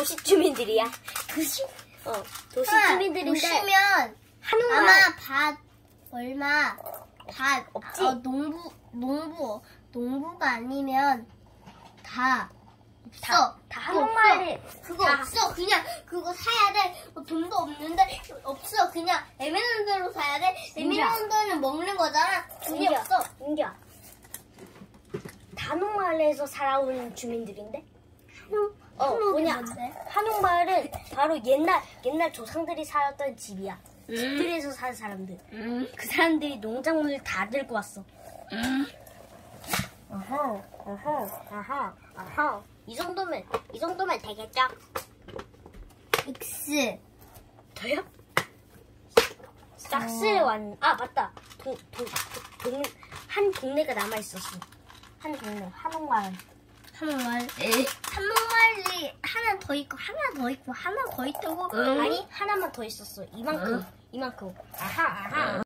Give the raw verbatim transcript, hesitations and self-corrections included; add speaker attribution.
Speaker 1: 도시 주민들이야.
Speaker 2: 도시?
Speaker 1: 어, 도시
Speaker 2: 아,
Speaker 1: 주민들인데.
Speaker 2: 도시면
Speaker 1: 한옥마을.
Speaker 2: 아마 밭 얼마 밭
Speaker 1: 없지?
Speaker 2: 어, 농부 농부 농부가 아니면 다 없어.
Speaker 1: 다, 다 한옥마을에.
Speaker 2: 그거
Speaker 1: 다
Speaker 2: 없어. 그냥 그거 사야 돼. 어, 돈도 없는데 없어. 그냥 에메랄드로 사야 돼. 에메랄드는 먹는 거잖아. 돈이
Speaker 1: 인기야,
Speaker 2: 없어.
Speaker 1: 인기야. 한옥마을에서 살아온 주민들인데?
Speaker 2: 한옥
Speaker 1: 어,
Speaker 2: 한옥이
Speaker 1: 뭐냐?
Speaker 2: 뭔데?
Speaker 1: 한옥마을은 바로 옛날 옛날 조상들이 살았던 집이야.
Speaker 2: 음.
Speaker 1: 집들에서 사는 사람들.
Speaker 2: 음.
Speaker 1: 그 사람들이 농작물을 다 들고 왔어.
Speaker 2: 음.
Speaker 1: 어허, 어허, 아하, 아하. 이 정도면 이 정도면 되겠죠?
Speaker 2: X.
Speaker 1: 더요? 싹스에
Speaker 2: 어.
Speaker 1: 왔. 아 맞다. 동, 동, 동, 한 동네가 남아 있었어. 한 동네, 한옥마을.
Speaker 2: 한옥마을. 한옥마을이 하나 더 있고 하나 더 있고 하나 더 있고.
Speaker 1: 아니 하나만 더 있었어. 이만큼, 이만큼. 아하, 아하.